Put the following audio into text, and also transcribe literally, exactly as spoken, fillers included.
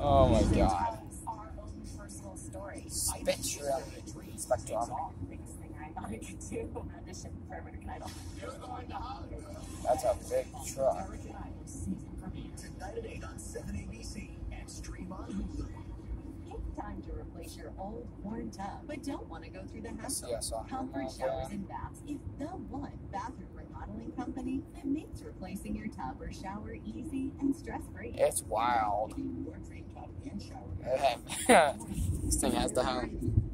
Oh my god. Spectrum. Spectrum. That's a big truck. Tonight at eight on seven A B C and stream on Hulu. It's time to replace your old worn tub, but don't want to go through the hassle. Yes, I Comfort Showers and Baths is the one bathroom remodeling company that makes replacing your tub or shower easy and stress-free. It's wild. This thing has the home.